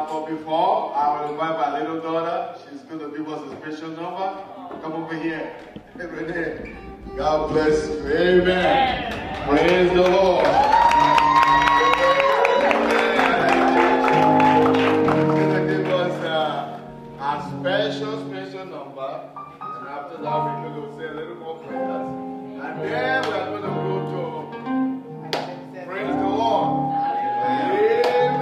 But before, I will invite my little daughter. She's going to give us a special number. Come over here. Renee. God bless you. Amen. Praise the Lord. She's going to give us a special number. And after that, we're going to say a little more prayers. And then we are going to go to praise the Lord. Amen.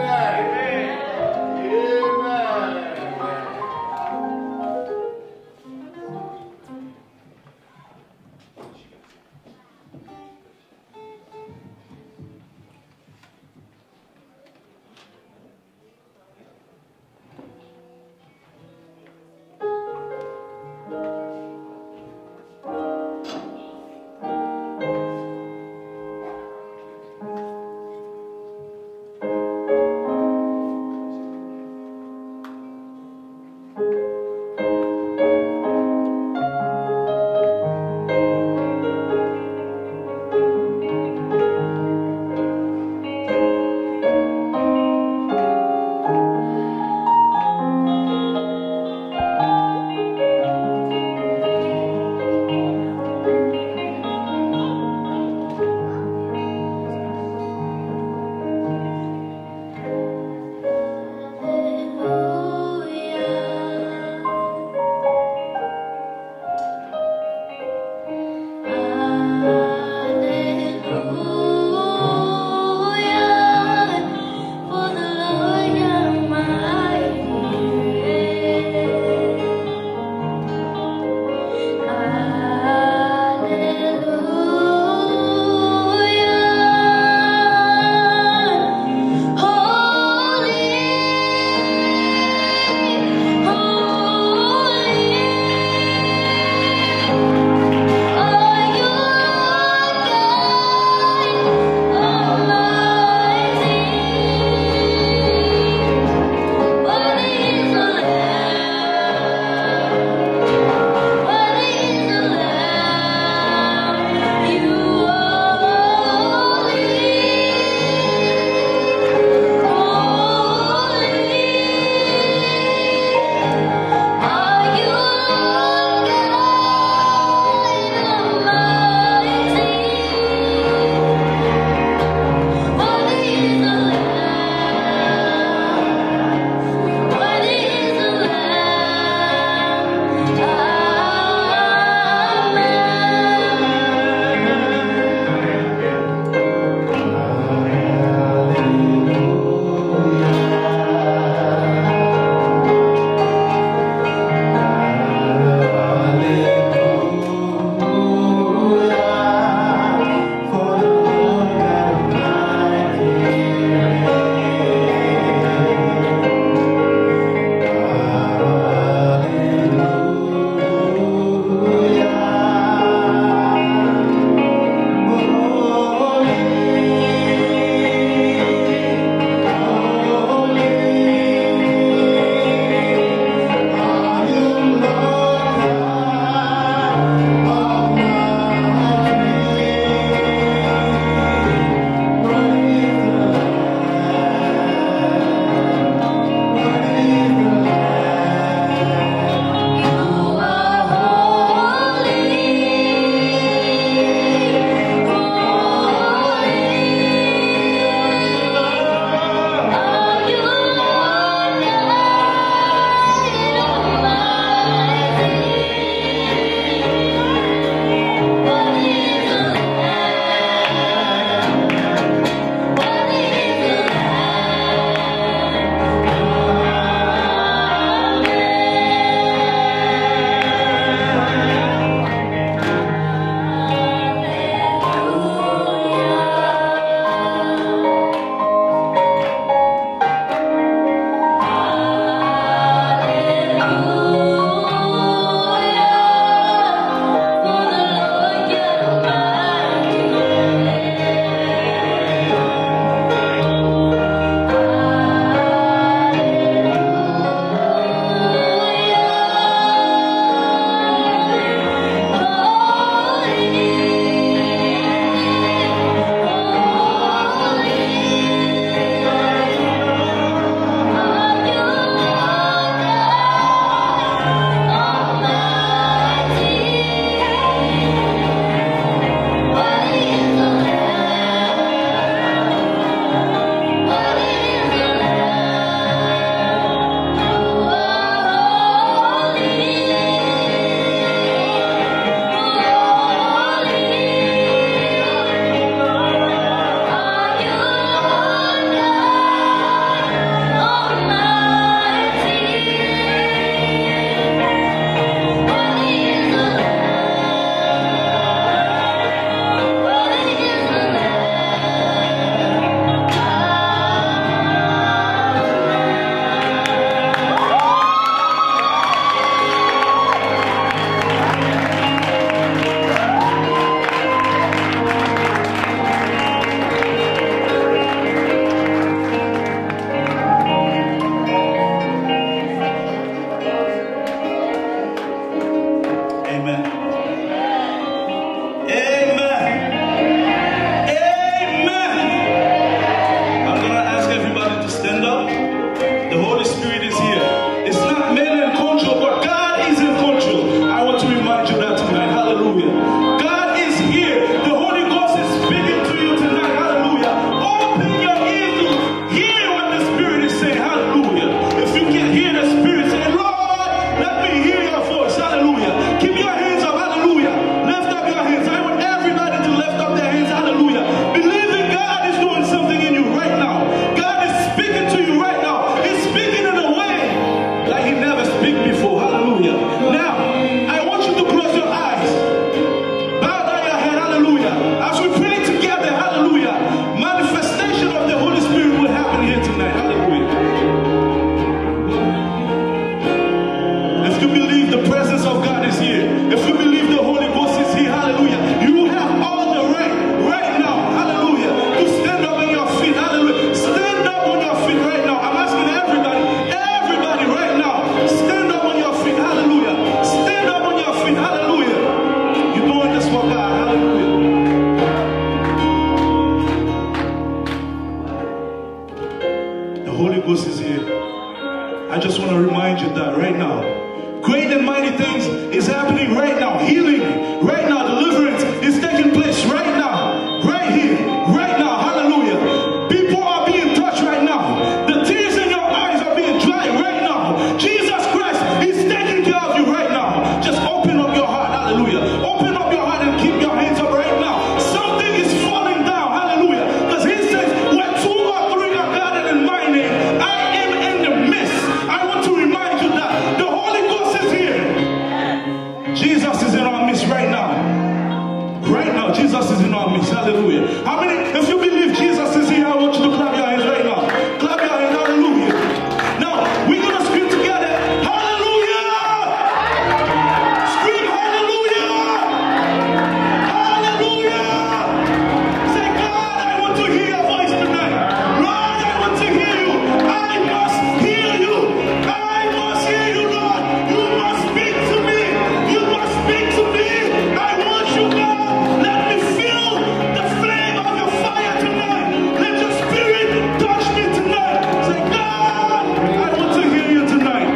Holy Ghost is here. I just want to remind you that right now, great and mighty things is happening right now. Healing right now. Deliverance is taking place right now. Right here. Right now. Hallelujah. People are being touched right now. The tears in your eyes are being dried right now. Jesus Christ is taking care of you right now. Just open up your heart. Hallelujah. Open up your heart and keep your hands up right now. Something is falling down. Hallelujah. Because he says, when 2 or 3 are gathered in my name, I am in the midst. I want to remind you that the Holy Ghost is here. Jesus is in our midst right now. Right now, Jesus is in our midst. Hallelujah. How many, if you believe Jesus is here, I want you to clap your hands right now. Clap your hands. Hallelujah. Now, we're going to scream together. Hallelujah. Scream hallelujah. Hallelujah. Say, God, I want to hear your voice tonight. Lord, I want to hear you. I must hear you. I must hear you, Lord. You must speak to me. You must speak to me. I want you, God. Let me feel the flame of your fire tonight. Let your spirit touch me tonight. Say, God, I want to hear you tonight.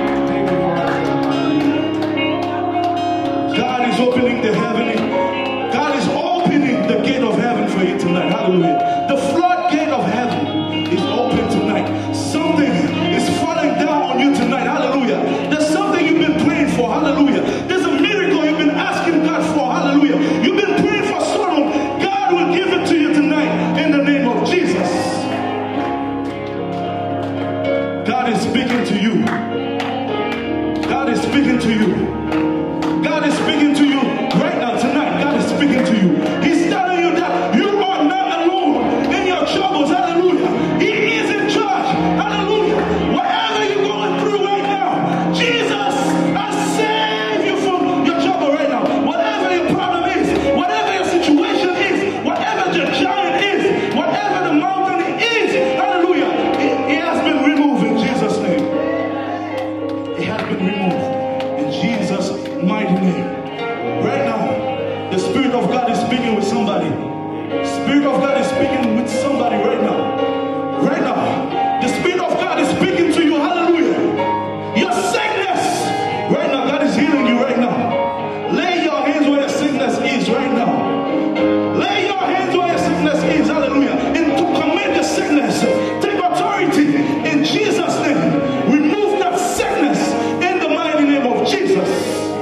God is opening the heaven. God is opening the gate of heaven for you tonight. Hallelujah. The floodgate of heaven is open tonight. Something is falling down on you tonight. Hallelujah. There's something you've been praying for. Hallelujah. There's a miracle you've been asking God for. Hallelujah. You've been praying for so long. God will give it to you tonight in the name of Jesus. God is speaking to you. God is speaking to you. God is speaking to you right now tonight. God is speaking to you. He's telling you that you are not alone in your troubles. Hallelujah. He is in charge. Hallelujah. Whatever you're going through right now, Jesus has saved you from your trouble right now. Whatever your problem is, whatever your situation is, whatever the giant is, whatever the mountain is, hallelujah, it has been removed in Jesus' name. It has been removed in Jesus' mighty name. Right now, the Spirit of God is speaking with somebody. Spirit of God is speaking with somebody right now. Right now, the Spirit of God is speaking to you. Hallelujah. Your sickness, right now, God is healing you right now. Lay your hands where your sickness is right now. Lay your hands where your sickness is. Hallelujah. And to command the sickness, take authority in Jesus' name. Remove that sickness in the mighty name of Jesus.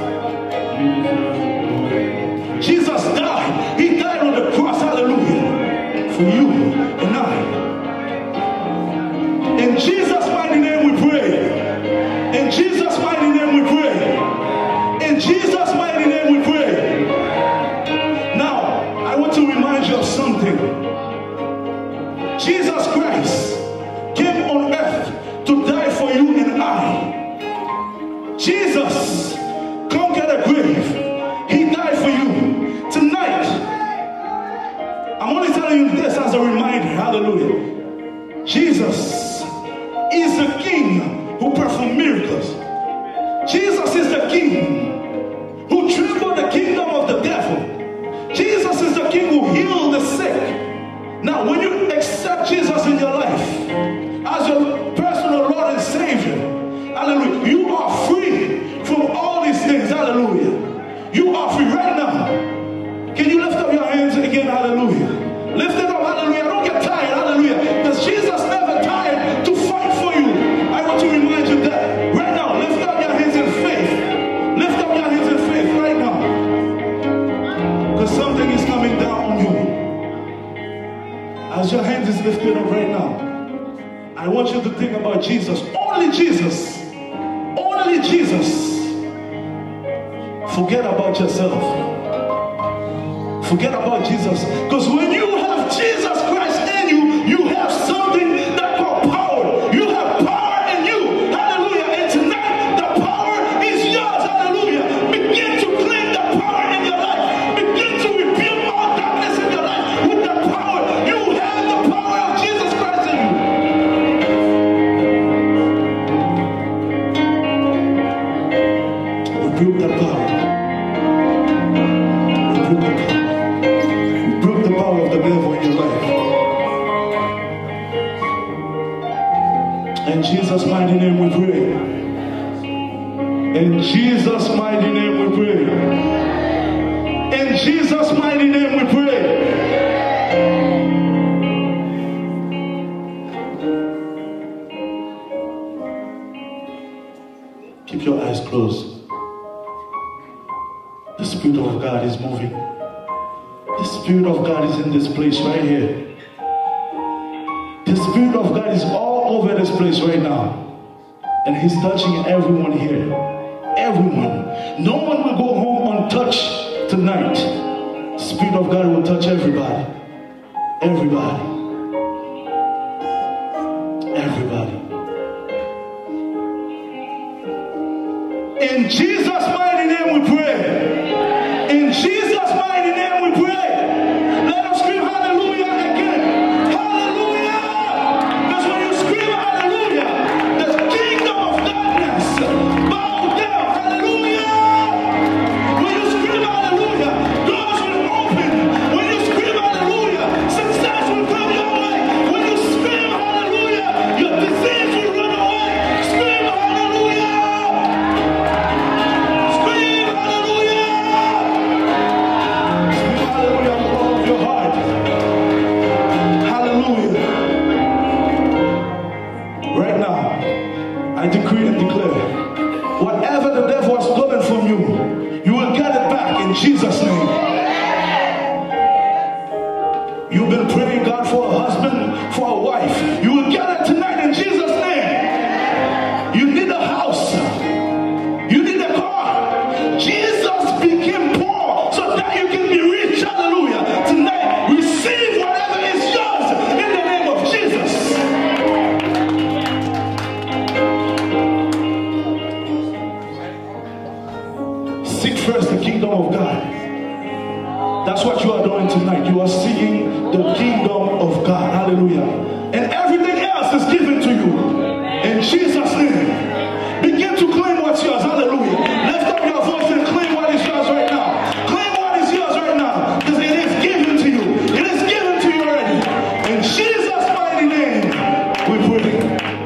Jesus died. He died on the cross. Hallelujah. For you and I. In Jesus' mighty name we pray. In Jesus' mighty name we pray. In Jesus' mighty name we pray. Now, I want to remind you of something. Jesus Christ came on earth to die for you and I. Jesus conquered the grave. He died for you. Tonight, I'm only telling you this as a reminder. Hallelujah. Jesus is the King who performed miracles. Jesus is the King who trembled the kingdom of the devil. Jesus is the King who healed the sick. Now, when you accept Jesus in your life as your personal Lord and Savior, hallelujah, you are free from all these things. Hallelujah. You are free right now. Can you lift up your hands again? Hallelujah. Lift it up. Hallelujah. Don't get tired. Hallelujah. Because Jesus never tired to fight for you. I want to remind you that right now. Lift up your hands in faith. Lift up your hands in faith right now. Because something is coming down on you. As your hand is lifted up right now, I want you to think about Jesus. Only Jesus. Only Jesus. Forget about yourself. Forget about Jesus. Because when you have Jesus Christ in you, you have something that called power. You have power in you. Hallelujah. And tonight, the power is yours. Hallelujah. Begin to claim the power in your life. Begin to rebuke all darkness in your life with the power. You have the power of Jesus Christ in you. Rebuke the power. The power of the In Jesus' mighty name we pray. In Jesus' mighty name we pray. In Jesus' mighty name we pray. Keep your eyes closed. The Spirit of God is moving. The Spirit of God is in this place right here. The Spirit of God is all over this place right now. And He's touching everyone here. Everyone. No one will go home untouched tonight. The Spirit of God will touch everybody. Everybody. Everybody. In Jesus' mighty name we pray. In Jesus' mighty name we pray. Let us scream hallelujah again. Hallelujah. Because when you scream hallelujah, the kingdom of darkness bow down. Hallelujah. When you scream hallelujah, doors will open. When you scream hallelujah, success will come your way. When you scream hallelujah, your disease will run away. Scream hallelujah. Scream hallelujah. Scream hallelujah with all of your heart. Hallelujah. Right now, I decree and declare, whatever the devil has stolen from you, you will get it back in Jesus' name. You've been praying God for a husband, for a wife. You will get it tonight in Jesus' name. You need a house. You need a car. Jesus became poor so that you can be rich. Hallelujah. Tonight, receive whatever is yours in the name of Jesus. Seek first the kingdom of God. That's what you are doing tonight. You are seeking the kingdom of God. Hallelujah. And everything else is given to you. In Jesus' name. Begin to claim what's yours. Hallelujah. Lift up your voice and claim what is yours right now. Claim what is yours right now. Because it is given to you. It is given to you already. In Jesus' mighty name, we pray.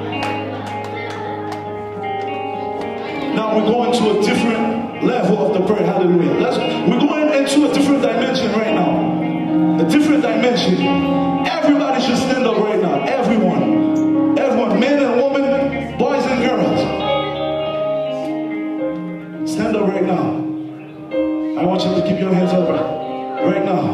Now we're going to a different level of the prayer. Hallelujah. We're going into a different dimension right now. A different dimension. Everybody should stand up right now. Everyone. Everyone. Men and women. Boys and girls. Stand up right now. I want you to keep your hands up right now.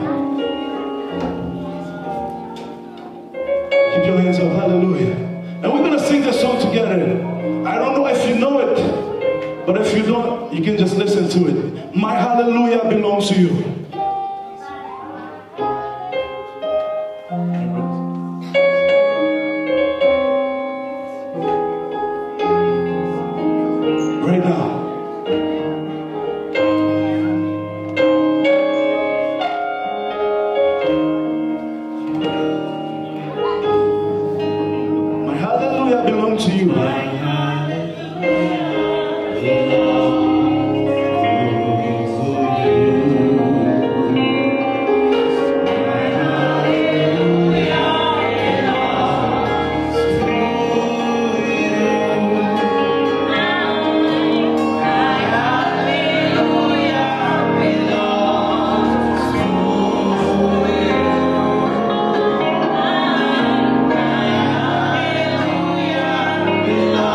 Keep your hands up. Hallelujah. And we're going to sing this song together. I don't know if you know it, but if you don't, you can just listen to it. My hallelujah belongs to you. Right now. My hallelujah belongs to you. Belongs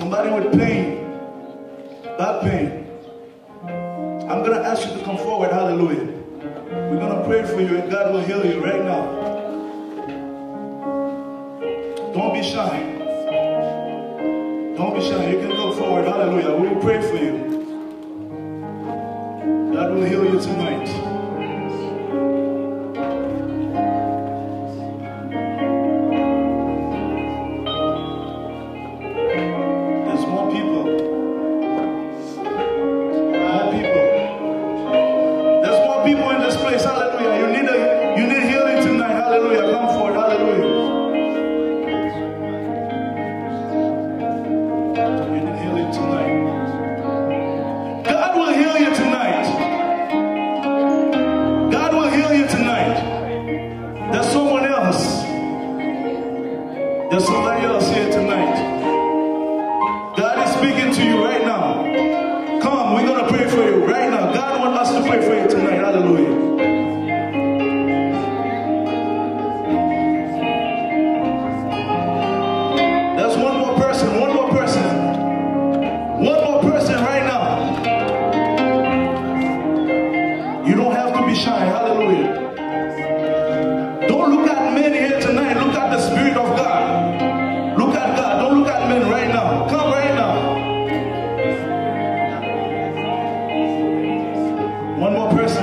Somebody with pain, back pain. I'm going to ask you to come forward. Hallelujah. We're going to pray for you and God will heal you right now. Don't be shy. Don't be shy. You can go forward. Hallelujah. We will pray for you. God will heal you tonight. There's more people. More people. There's more people in this place. Hallelujah. You need healing tonight. Hallelujah. Come forward. Hallelujah. You need healing tonight. God will heal you tonight. God will heal you tonight. There's someone else. There's somebody else here tonight. God is speaking to you right now. Come, we're going to pray for you right now. God wants us to pray for you tonight. Hallelujah. There's one more person. One more person. One more person right now. You don't have to be shy. Hallelujah. Don't look at men here tonight. Look at the Spirit of God. Look at God. Don't look at men right now. Come right now. One more person.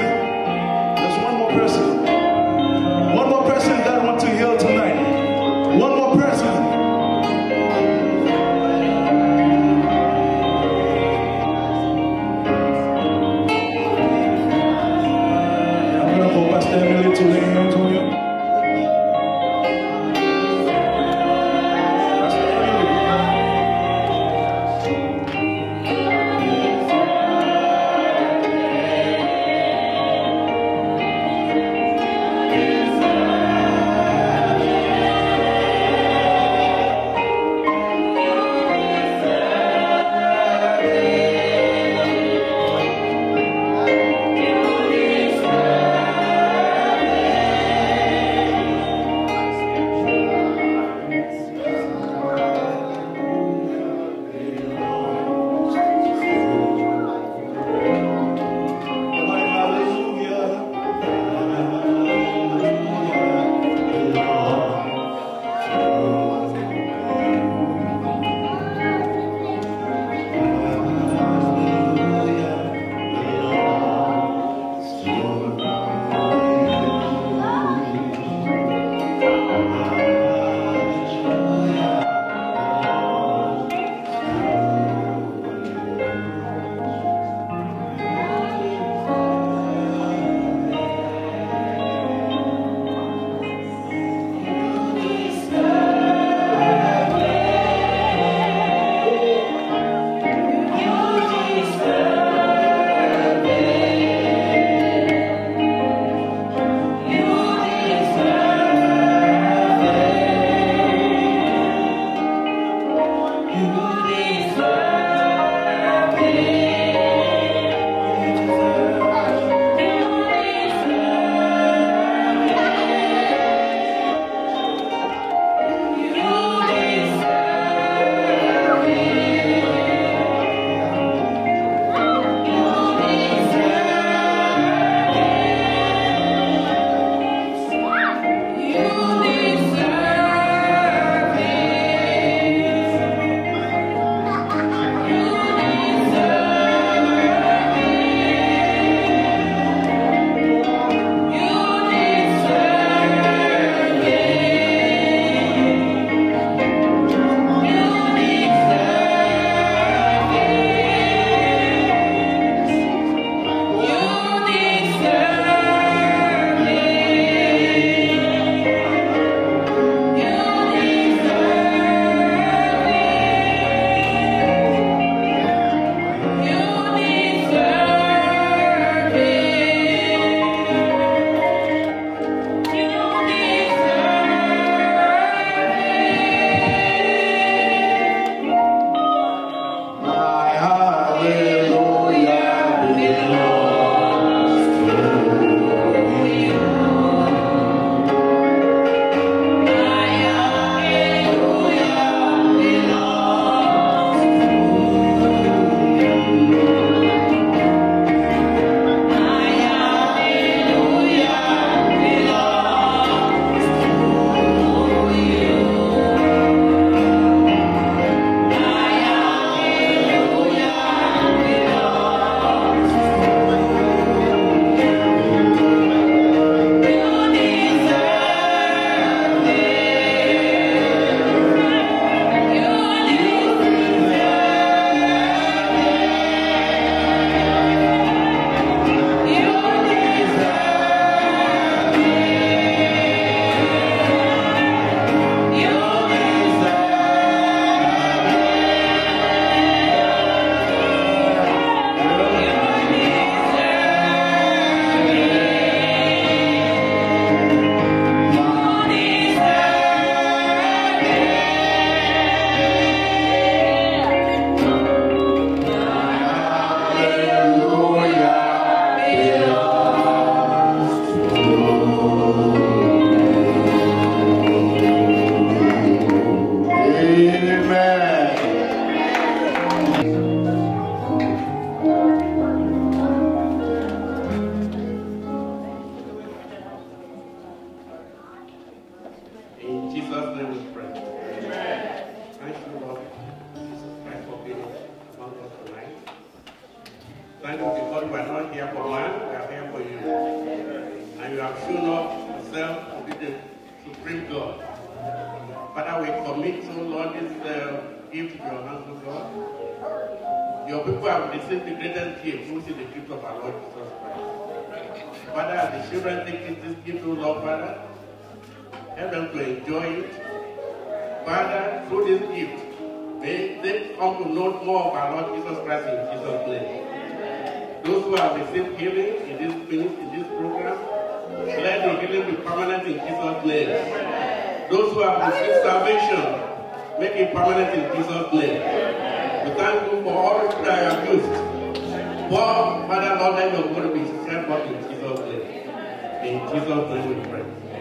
thank you because we are not here for man, we are here for you. And you have shown up yourself to be the supreme God. Father, we commit, so Lord, this gift to your hands, O God. Your people have received the greatest gift, which is the gift of our Lord Jesus Christ. Father, as the children take this gift, O Lord, Father, help them to enjoy it. Father, through this gift, may they come to know more of our Lord Jesus Christ in Jesus' name. Those who have received healing in this program, let the healing be permanent in Jesus' name. Those who have received salvation, make it permanent in Jesus' name. We thank you for all the that I have used. Father, Lord, let your word be shed forth in Jesus' name. In Jesus' name we pray.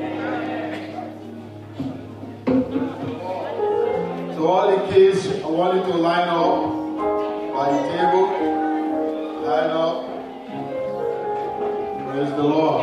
So all the kids, I want you to line up by the table. Line up. Praise the Lord.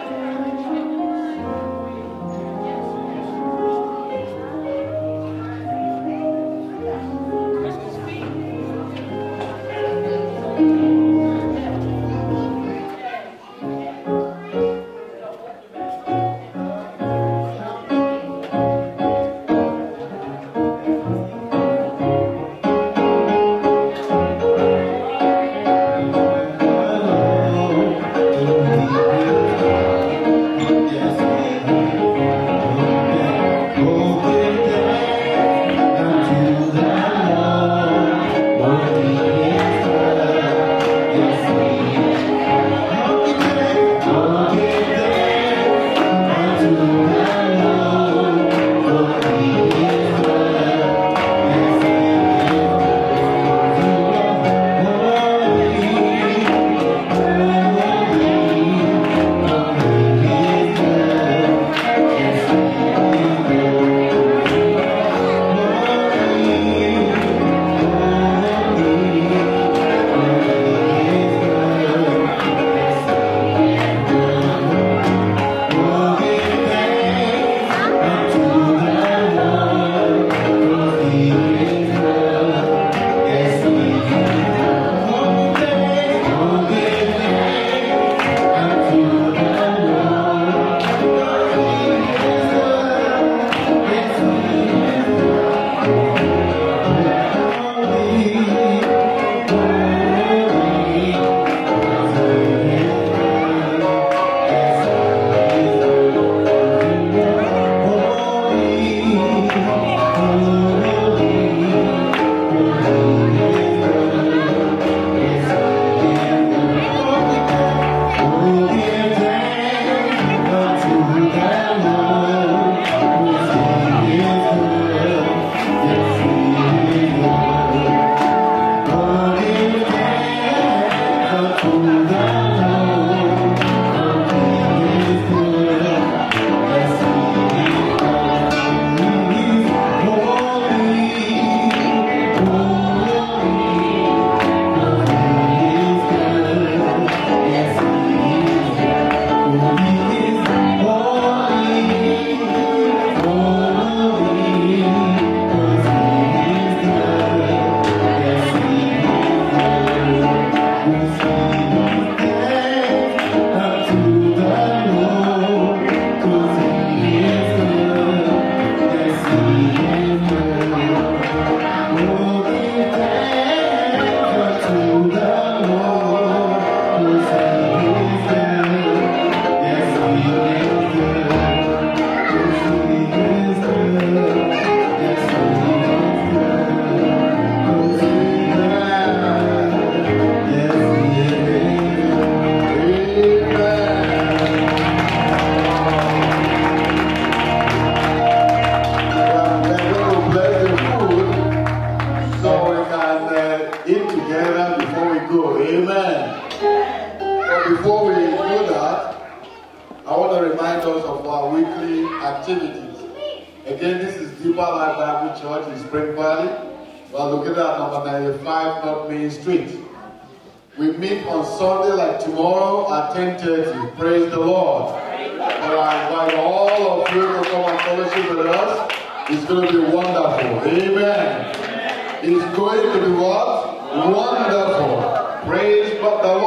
It's going to be wonderful. Amen. It's going to be what? Wonderful. Praise the Lord.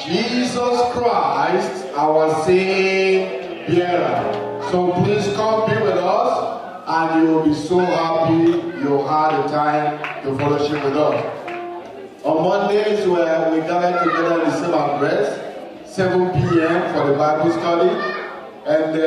Jesus Christ, our sin bearer. So please come be with us, and you will be so happy you had the time to fellowship with us. On Mondays, where we gather together in the same address, 7 p.m. for the Bible study, and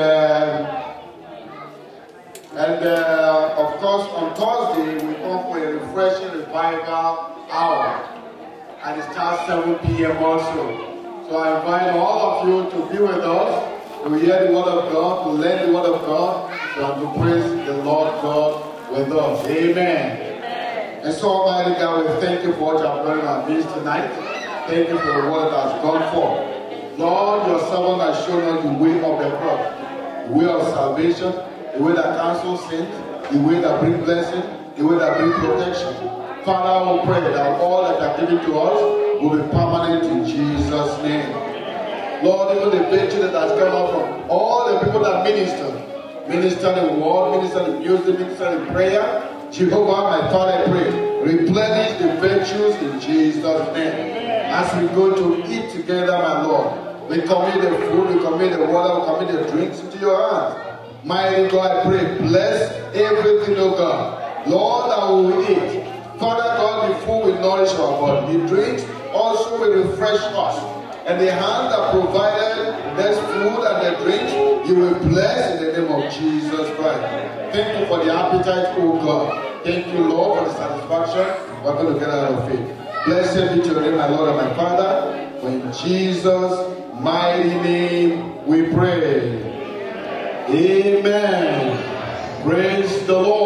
of course on Thursday we come for a refreshing revival hour, and it starts 7 p.m. also. So I invite all of you to be with us, to hear the word of God, to learn the word of God, and to praise the Lord God with us. Amen. And so, Almighty God, we thank you for what you have done in our midst tonight. Thank you for the word that has gone forth. Lord, your servant has shown us the way of the cross, the way of salvation, the way that cancels sin, the way that brings blessing, the way that brings protection. Father, we pray that all that you have given to us will be permanent in Jesus' name. Lord, even the victory that has come out from all the people that minister in word, minister in music, minister in prayer, Jehovah, my Father, I pray, replenish the virtues in Jesus' name. As we go to eat together, my Lord, we commit the food, we commit the water, we commit the drinks into your hands. Mighty God, I pray, bless everything, oh God. Lord, that we will eat. Father God, the food will nourish our body. The drinks also will refresh us. And the hand that provided this food and the drink, you will bless in the name of Jesus Christ. Thank you for the appetite, oh God. Thank you, Lord, for the satisfaction we're going to get out of it. Blessed be your name, my Lord and my Father. For in Jesus' mighty name we pray. Amen. Praise the Lord.